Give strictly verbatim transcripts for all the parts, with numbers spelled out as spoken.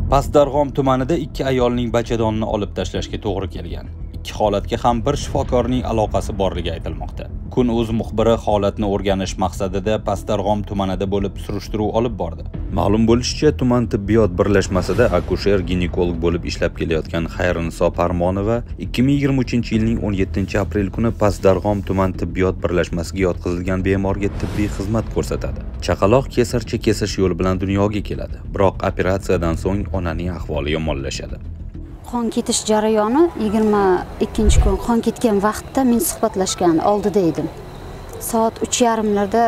Pastdarg'om tumanida ikki ayolning bachadonini olib tashlashga to'g'ri kelgan. Ikki holatga ham bir shifokorning aloqasi borligi aytilmoqda. Kun.uz muxbiri holatni o'rganish maqsadida Pastdarg'om tumanida bo'lib surishtiruv olib bordi. Ma'lum bo'lishicha, tuman tibbiyot birlashmasida akusher-ginekolog bo'lib ishlab kelayotgan Xayriniso Parmonova ikki ming yigirma uchinchi yilning o'n yettinchi aprel kuni Pastdarg'om tuman tibbiyot birlashmasiga yotqizilgan bemorga tibbiy xizmat ko'rsatadi. Chaqaloq kesarcha kesish yo'li bilan dunyoga keladi, biroq operatsiyadan so'ng onaning ahvoli yomonlashadi. Qon ketish jarayoni yigirma ikkinchi kun qon ketgan vaqtda men suhbatlashgan oldida edim. Soat uch yarim larda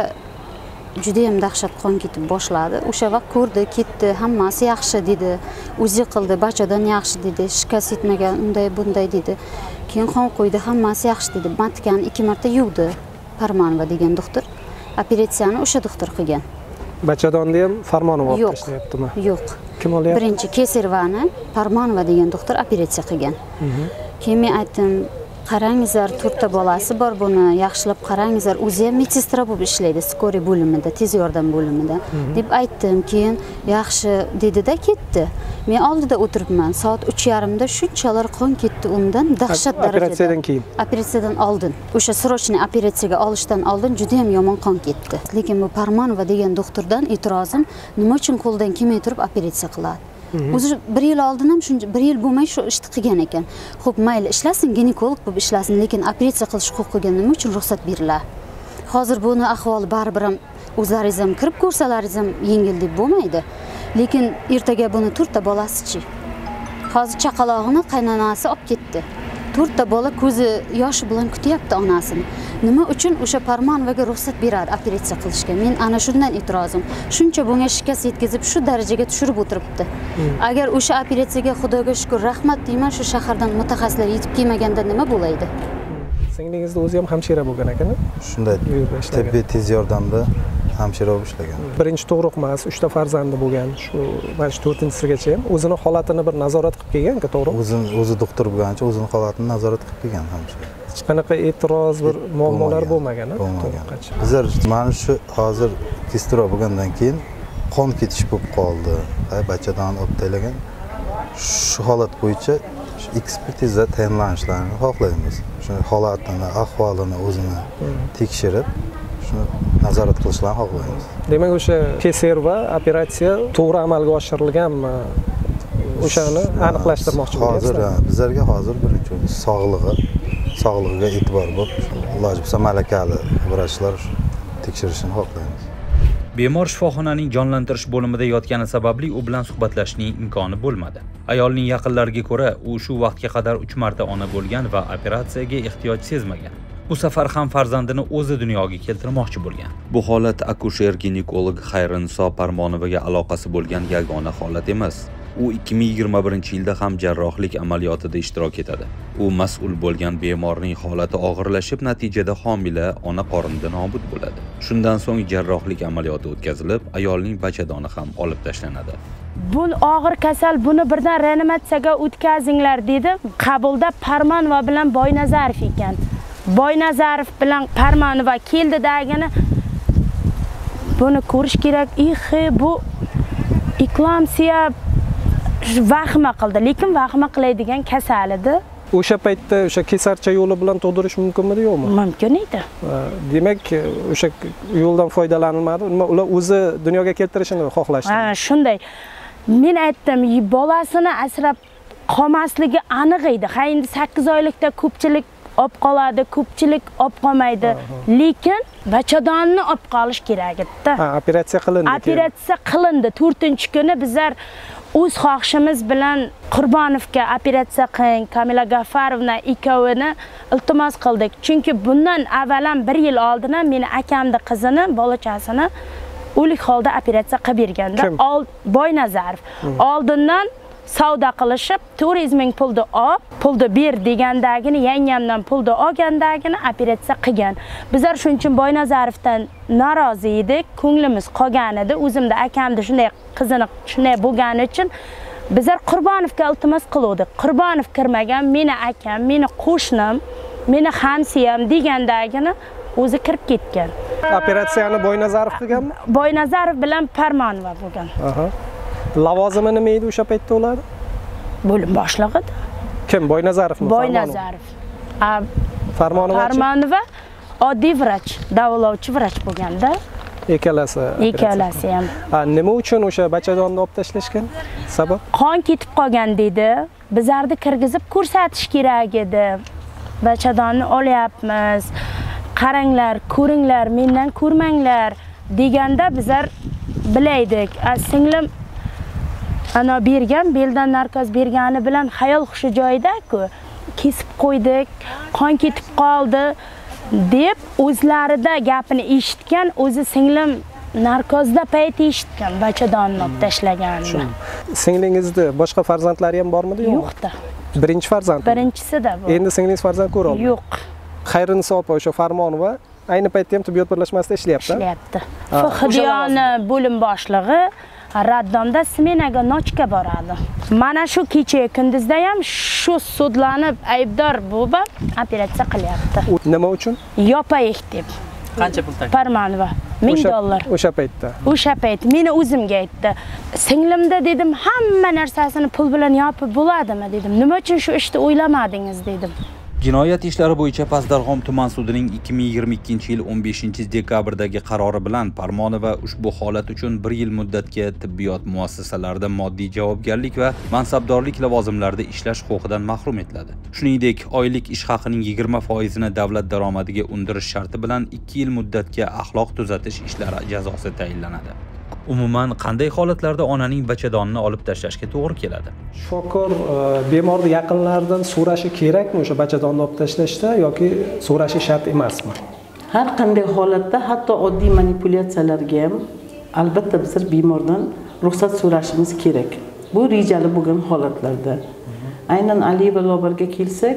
juda ham dahshat qon ketib boshladi. O'sha vaqt ko'rdi, ketdi, hammasi yaxshi dedi. O'zi qildi, bachadan yaxshi dedi, shikast yetmagan, unday bunday dedi. Keyin qon qo'ydi, hammasi yaxshi dedi. Matkani ikki marta yuvdi. Parmonova degan doktor. Operatsiyani o'sha doktor qilgan. Bachadonni ham Farmonova olib tashlayaptimi? Yo'q. Kim olyapti? Birinchi Kesarvani Parmonova degan doktor operatsiya qilgan. Keyin men aytdim, qarangizlar, to'rtta bolasi bor, buni yaxshilab qarangizlar. O'zi ham medsestra bo'lib ishlaydi, skoriy bo'limida, tez yordam bo'limida deb aytdim. Keyin yaxshi dedi-da ketdi. Men oldida o'tiribman. Soat uch yarim da shunchalar qon ketdi undan, dahshat darajada. Operatsiyadan keyin. Operatsiyadan oldin. O'sha srochniy operatsiyaga olishdan oldin juda ham yomon qon ketdi. Lekin bu Parmonova degan doktordan e'tirozim, nima uchun qo'ldan kelmay turib operatsiya qiladi? O'zi bir yil oldin ham shuncha bir yil bo'lmay shu ishni qilgan ekan. Xo'p, mayli ishlasin, ginekolog bo'lib ishlasin, lekin operatsiya qilish huquqiga nima uchun ruxsat beriladi? Hozir buni ahvoli baribir ham o'zlaringiz ham kirib ko'rsalaringiz ham yengil deb bo'lmaydi. Lekin ertaga buni to'rtta bolasi-chi. Hozir chaqalog'ini qaynonasi olib ketdi. To'rtta bola ko'zi yoshi bilan kutyapti onasini. Nima uchun o'sha Parmonovaga ruxsat beradi operatsiya qilishga? Men ana shundan e'tirozim. Shuncha bunga shikast yetkazib, shu darajaga tushirib o'tiribdi. Agar o'sha operatsiyaga Xudoga shukr, rahmat deyman, shu shahardan mutaxassislar yetib kelmaganda nima bo'laydi? Singlingizni o'zi ham hamshira bo'lgan ekan-a? Shunday. Tibbiy tez yordamda hamshira bo'lib ishlagan. Birinchi tug'ruq emas, uchta farzandi bo'lgan. Shu mana shu to'rtinchisigacha ham o'zini holatini bir nazorat qilib kelgan-ku, to'g'ri? O'zi o'zi doktor bo'lgancha o'zini holatini nazorat qilib kelgan hamshira. Hech qanaqa e'tiroz, bir muammolar bo'lmagan-a? Bo'lmagan. Bizlar mana shu hozir kestirib bo'lgandan keyin qon ketish bo'lib qoldi. Bachadan olib taylagan. Shu holat bo'yicha ekspertiza tayinlanishlarini xohlaymiz. Shu holatini, ahvolini o'zini tekshirib, shuni nazorat qilishlarini xohlaymiz. Demak, o'sha kesar va operatsiya to'g'ri amalga oshirilganmi? O'shani aniqlashtirmoqchi bo'lyapsiz. Hozir bizlarga hozir birinchi sog'lig'i, sog'lig'iga e'tibor bo'lib, iloji bo'lsa malakali vrachlar tekshirishini xohlaymiz. Bemor shifoxonaning jonlantirish bo'limida yotgani sababli u bilan suhbatlashishning imkoni bo'lmadi. Ayolning yaqinlariga ko'ra, u shu vaqtga qadar uch marta ona bo'lgan va operatsiyaga ehtiyoj sezmagan. Bu safar ham farzandini o'zi dunyoga keltirmoqchi bo'lgan. Bu holat akusher-ginekolog Xayriniso Parmonovaga aloqasi bo'lgan yagona holat emas. U ikki ming yigirma birinchi yilda ham jarrohlik amaliyotida ishtirok etadi. U mas'ul bo'lgan bemorning holati og'irlashib, natijada homila ona qornida nobud bo'ladi. Shundan so'ng jarrohlik amaliyoti o'tkazilib, ayolning bachadoni ham olib tashlanadi. Bu og'ir kasal, buni birdan reanimatsiyaga o'tkazinglar dedi. Qabulda Parmonova bilan Boynazarov ekan. Boynazarov bilan Parmonova keldidagini buni ko'rish kerak. Ixi, bu eklamsiya vahima qildi, lekin vahima qiladigan kasal edi. O'sha paytda o'sha kesarcha yo'li bilan tug'dirish mumkinmidi, yo'qmi? Mumkin edi. Demak, o'sha yo'ldan foydalanilmadi. Nima ular o'zi dunyoga keltirishini xohlashdi? Ha, shunday. Men aytdim, bolasini asrab qolmasligi aniq edi. Ha, endi sakkiz oylikda ko'pchilik olib qoladi, ko'pchilik olib qolmaydi. Lekin bachadonni olib qolish kerak edi. Ha, operatsiya qilindi. Operatsiya qilindi. to'rtinchi kuni bizlar o'z xohishimiz bilan Qurbonovga operatsiya qiling, Kamila G'affarovna ikkovini iltimos qildik. Chunki bundan avvalam bir yil oldin meni akamni qizini, bolachasini o'lik holda operatsiya qilib berganda, Boynazarov oldindan savdo qilishib, to'rt yuz ming pulni olib, pulni ber degandagini, yangamdan pulni olgandagini operatsiya qilgan. Bizlar shuning uchun Boynazarovdan norozi edik, ko'nglimiz qolgan edi. O'zimda akamda shunday qizini shunday bo'lgani uchun bizlar Qurbonovga iltimos qildik. Qurbonov kirmagan, meni akam, meni qo'shnim, meni hamsiyam degandagini o'zi kirib ketgan. Operatsiyani Boynazarov qilganmi? Boynazarov bilan Parmonova bo'lgan. Aha. Lavozimi nima edi o'sha paytda ularni? Bo'lim boshlig'i edi. Kim? Boynazarovmi? Boynazarov. Farmonova. Farmonova oddiy vrach, davolovchi vrach bo'lganda. Ikkalasi. Ikkalasi ham. Ha, nima uchun o'sha bachadonni olib tashlashgan? Sabab? Qon ketib qolgan dedi. Bizlarni kirgizib ko'rsatish kerak edi. Bachadonni olyapmiz. Qaranglar, ko'ringlar, mendan ko'rmanglar deganda bizlar bilaydik. Singlim ana bergan, beldan narkoz bergani bilan xayol hushi joyida-ku. Kesib qo'ydik, qon ketib qoldi deb o'zlarida gapini eshitgan, o'zi singlim narkozda payt eshitgan bachadonni olib tashlaganini. Singlingizni boshqa farzandlari ham bormidi? Yo'qda. Birinchi farzand. Birinchisida bu. Endi singlingiz farzand ko'ra olmaydi? Yo'q. Xayriniso opa o'sha Farmonova ayni paytda ham tibbiyot birlashmasida ishlayapti. Ishlayapti. Fxdiyoni bo'lim boshlig'i Raddomda smenaga nochka boradi. Mana shu kecha kunduzda ham shu sudlanib aybdor bo'lib operatsiya qilyapti. Nima uchun? Yopaylik deb. Qancha pul taklif? Farmonova ming dollar. O'sha paytda. O'sha payt meni o'zimga aytdi. Singlimda dedim, hamma narsasini pul bilan yopib bo'ladimi dedim. Nima uchun shu ishni o'ylamadingiz dedim. Jinoyat ishlari bo'yicha Pastdarg'om tuman sudining ikki ming yigirma ikkinchi yil o'n beshinchi dekabrdagi qarori bilan Parmonova ushbu holat uchun bir yil muddatga tibbiyot muassasalarida moddiy javobgarlik va mansabdorlik lavozimlarida ishlash huquqidan mahrum etiladi. Shuningdek, oylik ish haqining yigirma foizini davlat daromadiga undirish sharti bilan ikki yil muddatga axloq tuzatish ishlari jazosi tayinlanadi. Umuman qanday holatlarda onaning bachadonni olib tashlashga to'g'ri keladi? Shifokor bemorni yaqinlaridan so'rashi kerakmi o'sha bachadonni olib tashlashda yoki so'rashi shart emasmi? Har qanday holatda, hatto oddiy manipulyatsiyalarga ham albatta biz bemordan ruxsat so'rashimiz kerak. Bu rejali bo'lgan holatlarda. Aynan Aliyeva Lobarga kelsak,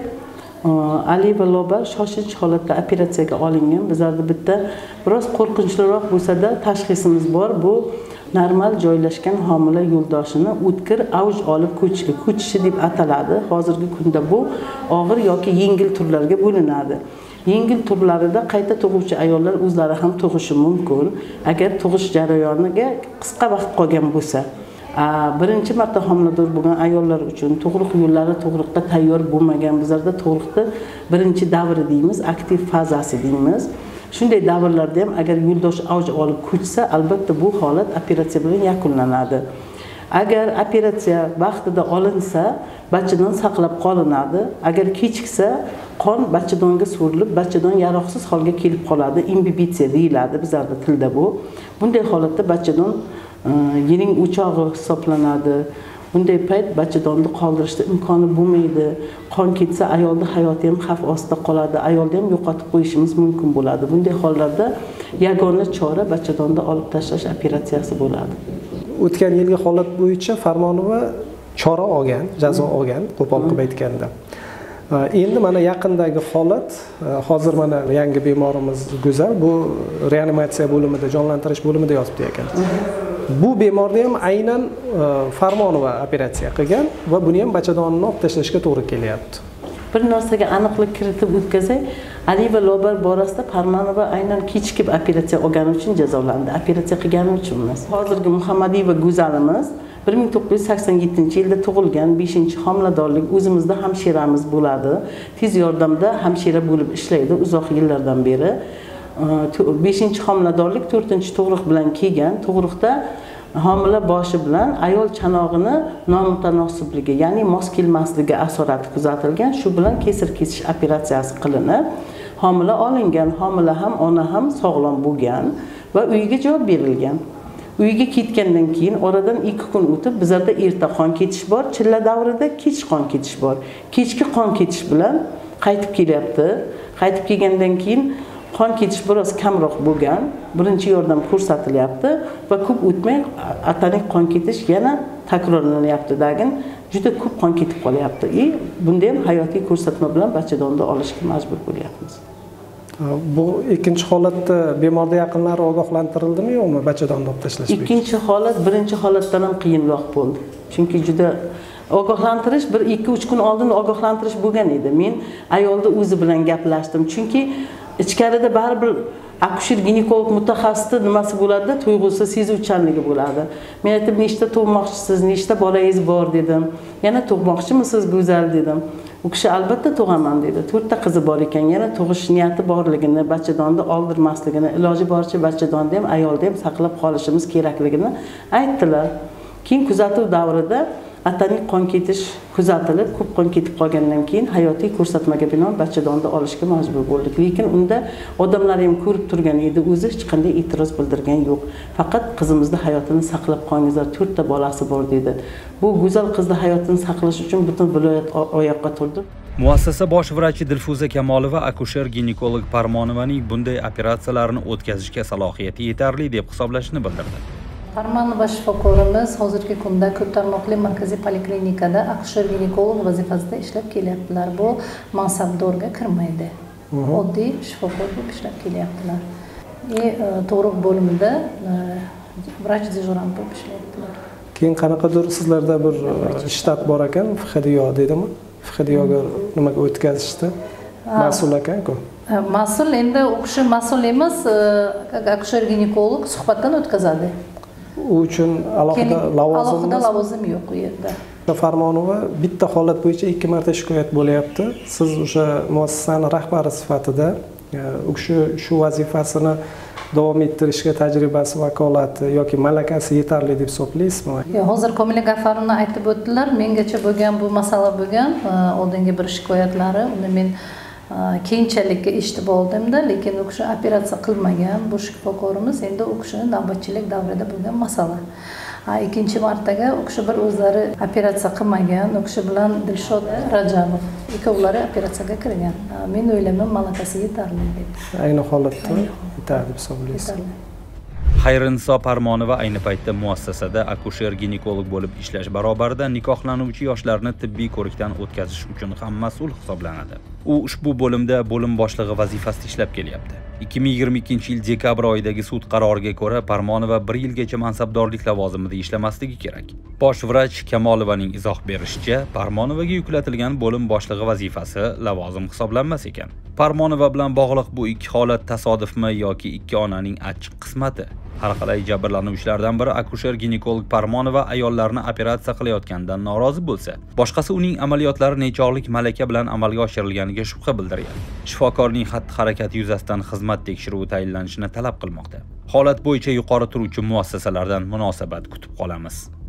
Aliyeva Lobar shoshilinch holatda operatsiyaga olingan. Bizlarda bitta biroz qo'rqinchliroq bo'lsa-da tashxisimiz bor. Bu normal joylashgan homila yo'ldoshini o'tkir avj olib ko'chishi, ko'chishi deb ataladi. Hozirgi kunda bu og'ir yoki yengil turlarga bo'linadi. Yengil turlarida qayta tug'uvchi ayollar o'zlari ham tug'ishi mumkin. Agar tug'ish jarayoniga qisqa vaqt qolgan bo'lsa, birinchi marta homilador bo'lgan ayollar uchun tug'ruq yo'llari tug'ruqqa tayyor bo'lmagan, bizlarda tug'ruqda birinchi davri deymiz, aktiv fazasi deymiz. Shunday davrlarda ham agar yo'ldosh avj olib ko'chsa, albatta bu holat operatsiya bilan yakunlanadi. Agar operatsiya vaqtida olinsa, bachadon saqlab qolinadi. Agar kechiksa, qon bachadonga so'rilib, bachadon yaroqsiz holga kelib qoladi. Imbibitsiya deyiladi bizlarda tilda bu. Bunday holatda bachadon yiring o'chog'i hisoblanadi. Bunday payt bachadonni qoldirishda imkoni bo'lmaydi. Qon ketsa ayolning hayoti ham xavf ostida qoladi. Ayolni ham yo'qotib qo'yishimiz mumkin bo'ladi. Bunday hollarda yagona chora bachadonni olib tashlash operatsiyasi bo'ladi. O'tgan yilgi holat bo'yicha Farmonova chora olgan, jazo olgan, qo'pol qilib aytganda. Endi mana yaqindagi holat, hozir mana yangi bemorimiz Go'zal bu reanimatsiya bo'limida, jonlantirish bo'limida yotibdi ekan. Bu bemorni ham aynan Farmonova operatsiya qilgan va buni ham bachadonni olib tashlashga to'g'ri kelyapti. Bir narsaga aniqlik kiritib o'tkazay, Aliyeva Lobar borasida Farmonova aynan kechikib operatsiya olgani uchun jazolandi. Operatsiya qilgani uchun emas. Hozirgi Muhammadiyeva Go'zalimiz bir ming to'qqiz yuz sakson yettinchi yilda tug'ilgan, beshinchi homiladorlik, o'zimizda hamshiramiz bo'ladi. Tez yordamda hamshira bo'lib ishlaydi uzoq yillardan beri. beshinchi homiladorlik, to'rtinchi tug'ruq bilan kelgan. Tug'ruqda homila boshi bilan ayol chanog'ini nomutanosiblige, ya'ni mos kelmasligi asorati kuzatilgan. Shu bilan kesir kesish operatsiyasi qilinib, homila olingan. Homila ham, ona ham sog'lom bo'lgan va uyiga javob berilgan. Uyiga ketgandan keyin oradan ikki kun o'tib bizlarda erta qon ketish bor, chilla davrida kech qon ketish bor. Kechki qon ketish bilan qaytib kelyapti. Qaytib kelgandan keyin qon ketish biroz kamroq bo'lgan, birinchi yordam ko'rsatilyapti va ko'p o'tmay atanik qon ketish yana takrorlanyapti. Dagin juda ko'p qon ketib qolyapti. E, bunda ham hayotiy ko'rsatma bilan bachadonni olishga majbur bo'lyapmiz. Bu ikkinchi holatda bemorning yaqinlari ogohlantirildimi yo'qmi bachadonni olib tashlash? Ikkinchi holat birinchi holatdan ham qiyinroq bo'ldi. Chunki juda ogohlantirish bir ikki uch kun oldin ogohlantirish bo'lgan edi. Men ayolni o'zi bilan gaplashdim. Chunki ichkarida baribir akusher ginekolog mutaxassisi nimasi bo'ladi? Tuyg'usi, sezuvchanligi bo'ladi. Men aytib, nechta tug'moqchisiz, nechta bolangiz bor dedim. Yana tug'moqchimisiz, go'zal dedim. U kishi albatta tug'aman dedi. to'rtta qizi bor ekan, yana tug'ish niyati borligini, bachadonni oldirmasligini, iloji boricha bachadonni ham, ayolni ham saqlab qolishimiz kerakligini aytdilar. Keyin kuzatuv davrida ataning qon ketish kuzatilib, ko'p qon ketib qolgandan keyin hayotiy ko'rsatmaga binoan bachadonni olishga majbur bo'ldik. Lekin unda odamlar ham ko'rib turgan edi, o'zi hech qanday e'tiroz bildirgan yo'q. Faqat qizimizni hayotini saqlab qolingizlar, to'rtta bolasi bor dedi. Bu go'zal qizni hayotini saqlash uchun butun viloyat oyoqqa turdi. Muassasa bosh vrachi Dilfuza Kamolova akusher ginekolog Parmonovaning bunday operatsiyalarni o'tkazishga salohiyati yetarli deb hisoblashini bildirdi. Parmonova shifokorimiz hozirgi kunda ko'p tarmoqli markaziy poliklinikada akusher ginekolog vazifasida ishlab kelyaptilar. Bu mansabdorga kirmaydi. Oddiy shifokor bo'lib ishlab kelyaptilar. E tug'ruq bo'limida vrach dejurant bo'lib ishlayaptilar. Keyin qanaqadir sizlarda bir shtat bor ekan, F X D O deydimi? F X D O'ga nimaga o'tkazishdi? Mas'ul ekan-ku. Mas'ul endi u kishi mas'ul emas, akusher ginekolog suhbatdan o'tkazadi. U uchun alohida lavozim alohida lavozim yo'q u yerda. Farmonova bitta holat bo'yicha ikki marta shikoyat bo'lyapti. Siz o'sha muassasani rahbari sifatida u kishi shu vazifasini davom ettirishga tajribasi, vakolati yoki malakasi yetarli deb hisoblaysizmi? Yo'q, hozir Komila G'affarovna aytib o'tdilar, mengacha bo'lgan bu masala bo'lgan, oldingi bir shikoyatlari, uni men keyinchalik eshitib oldimda, lekin u kishi operatsiya qilmagan. Bu shifokorimiz endi u kishini navbatchilik davrida bo'lgan masala. Ikkinchi martaga u kishi bir o'zlari operatsiya qilmagan, u kishi bilan Dilshod Rajabov ikkovlari operatsiyaga kirgan. Men o'ylayman, malakasi yetarli deb. Ayni holatda yetarli deb hisoblaysiz. Xayriniso Parmonova ayni paytda muassasada akusher ginekolog bo'lib ishlash barobarida nikohlanuvchi yoshlarni tibbiy ko'rikdan o'tkazish uchun ham mas'ul hisoblanadi. U ushbu bo'limda bo'lim boshlig'i vazifasida ishlab kelyapti. ikki ming yigirma ikkinchi yil dekabr oyidagi sud qaroriga ko'ra Parmonova bir yilgacha mansabdorlik lavozimida ishlamasligi kerak. Bosh vrach Kamolovaning izoh berishicha, Parmonovaga yuklatilgan bo'lim boshlig'i vazifasi lavozim hisoblanmas ekan. Parmonova bilan bog'liq bu ikki holat tasodifmi yoki ikki onaning achchiq qismati? Har qalay jabrlanuvchilardan biri akusher ginekolog Parmonova ayollarni operatsiya qilayotganidan norozi bo'lsa, boshqasi uning amaliyotlari nechog'lik malaka bilan amalga oshirilganiga shubha bildiryapti. Shifokorning xatti-harakati yuzasidan xizmat tekshiruvi tayinlanishini talab qilmoqda. Holat bo'yicha yuqori turuvchi muassasalardan munosabat kutib qolamiz.